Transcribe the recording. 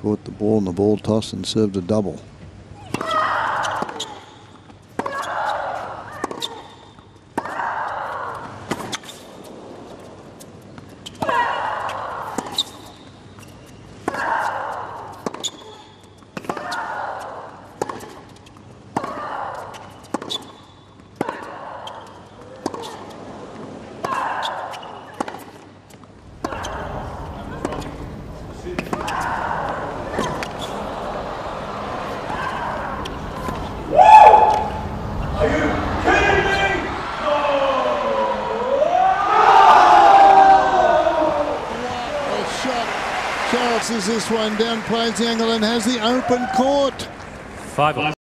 caught the ball in the ball toss and served a double. Charles is this one down, plays the angle and has the open court. 5.